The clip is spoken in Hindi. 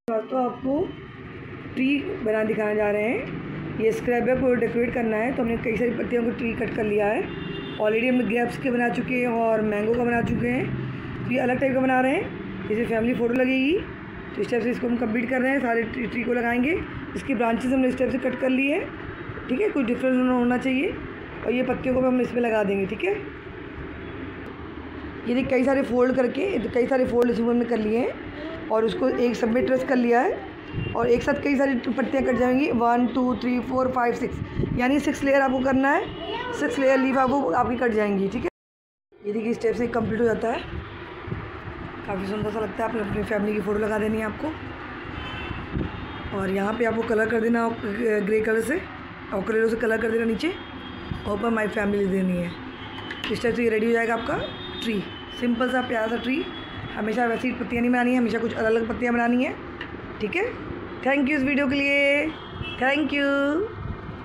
तो आपको ट्री बना दिखाने जा रहे हैं। ये स्क्रैबर को डेकोरेट करना है, तो हमने कई सारी पत्तियों को ट्री कट कर लिया है। ऑलरेडी हमने ग्रेप्स के बना चुके हैं और मैंगो का बना चुके हैं। तो ये अलग टाइप का बना रहे हैं, जैसे फैमिली फ़ोटो लगेगी। तो इस टाइप से इसको हम कंप्लीट कर रहे हैं, सारे ट्री को लगाएंगे। इसकी ब्रांचेस हमने इस टाइप से कट कर ली है, ठीक है। कुछ डिफरेंस होना चाहिए। और ये पत्तियों को हम इसमें लगा देंगे, ठीक है। ये कई सारे फोल्ड करके, कई सारे फोल्ड इसमें हमने कर लिए हैं और उसको एक सब में ट्रेस कर लिया है। और एक साथ कई सारी पत्तियाँ कट जाएंगी, 1 2 3 4 5 6, यानी 6 लेयर आपको करना है। 6 लेयर लीफ आपकी कट जाएंगी, ठीक है। ये देखिए इस टाइप से कंप्लीट हो जाता है। काफ़ी सुंदर सा लगता है। अपनी फैमिली की फ़ोटो लगा देनी है आपको। और यहाँ पे आपको कलर कर देना ग्रे कलर से, और कलर से कलर कर देना नीचे, और ऊपर माई फैमिली देनी है। इस टाइप से ये रेडी हो जाएगा आपका ट्री। सिंपल सा प्यारा सा ट्री। हमेशा वैसी पत्तियाँ नहीं बनानी है, हमेशा कुछ अलग अलग पत्तियाँ बनानी है, ठीक है। थैंक यू इस वीडियो के लिए, थैंक यू।